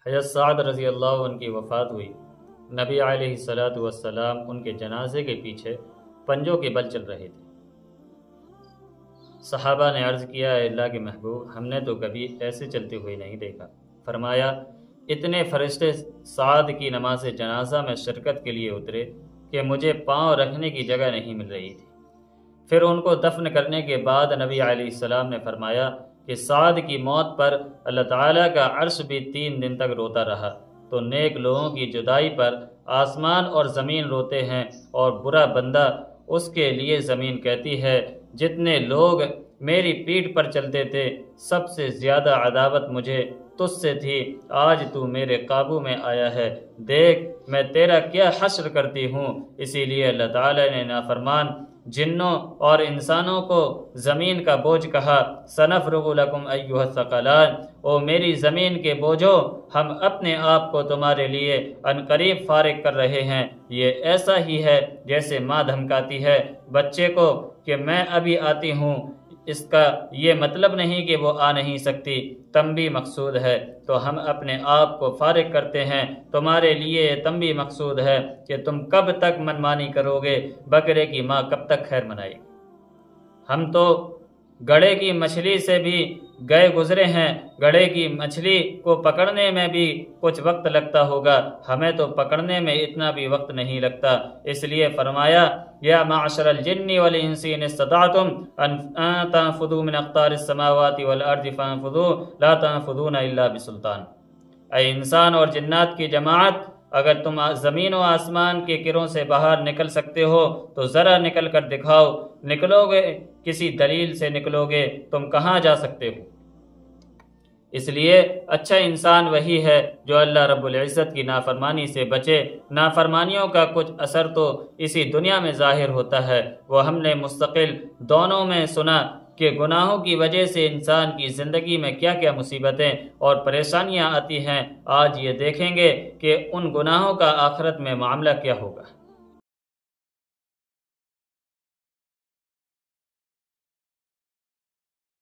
حضرت سعد رضی اللہ عنہ کی وفات ہوئی۔ نبی علیہ الصلوۃ والسلام ان کے جنازے کے پیچھے پنجوں کے بل چل رہے تھے۔ صحابہ نے عرض کیا، اے اللہ کے محبوب، ہم نے تو کبھی ایسے چلتے ہوئے نہیں دیکھا۔ فرمایا، اتنے فرشتے سعد کی نماز جنازہ میں شرکت کے لیے اترے کہ مجھے پاؤں رکھنے کی جگہ نہیں مل رہی تھی۔ پھر ان کو دفن کرنے کے بعد نبی علیہ السلام نے فرمایا کہ سعد کی موت پر اللہ تعالیٰ کا عرش بھی 3 دن تک روتا رہا۔ تو نیک لوگوں کی جدائی پر آسمان اور زمین روتے ہیں، اور برا بندہ اس کے لیے زمین کہتی ہے، جتنے لوگ میری پیٹھ پر چلتے تھے سب سے زیادہ عداوت مجھے تجھ سے تھی، آج تو میرے قابو میں آیا ہے، دیکھ میں تیرا کیا حشر کرتی ہوں۔ اسی لیے اللہ تعالیٰ نے نافرمان جنوں اور انسانوں کو زمین کا بوجھ کہا، سنفرغ لکم ایھا الثقلان، او میری زمین کے بوجھو، ہم اپنے آپ کو تمہارے لیے عنقریب فارغ کر رہے ہیں۔ یہ ایسا ہی ہے جیسے ماں دھمکاتی ہے بچے کو کہ میں ابھی آتی ہوں، اس کا یہ مطلب نہیں کہ وہ آ نہیں سکتی، تنبیہ مقصود ہے، تو ہم اپنے آپ کو فارغ کرتے ہیں، تمہارے لیے یہ تنبیہ مقصود ہے کہ تم کب تک منمانی کرو گے، بکرے کی ماں کب تک خیر منائے گی۔ ہم تو گڑھے کی مچھلی سے بھی گئے گزرے ہیں، گڑھے کی مچھلی کو پکڑنے میں بھی کچھ وقت لگتا ہوگا، ہمیں تو پکڑنے میں اتنا بھی وقت نہیں لگتا۔ اس لیے فرمایا، یا معشر الجن والانس ان استطعتم ان تنفذوا من اقطار السماوات والارض فانفذوا لا تنفذون الا بسلطان۔ اے انسان اور جنات کی جماعت، اگر تم زمین و آسمان کے کروں سے باہر نکل سکتے ہو تو ذرا نکل کر دکھاؤ، نکلو گے کسی دلیل سے نکلو گے، تم کہاں جا سکتے ہو؟ اس لیے اچھا انسان وہی ہے جو اللہ رب العزت کی نافرمانی سے بچے۔ نافرمانیوں کا کچھ اثر تو اسی دنیا میں ظاہر ہوتا ہے، وہ ہم نے مستقل دونوں میں سنا کہ گناہوں کی وجہ سے انسان کی زندگی میں کیا کیا مصیبتیں اور پریشانیاں آتی ہیں۔ آج یہ دیکھیں گے کہ ان گناہوں کا آخرت میں معاملہ کیا ہوگا۔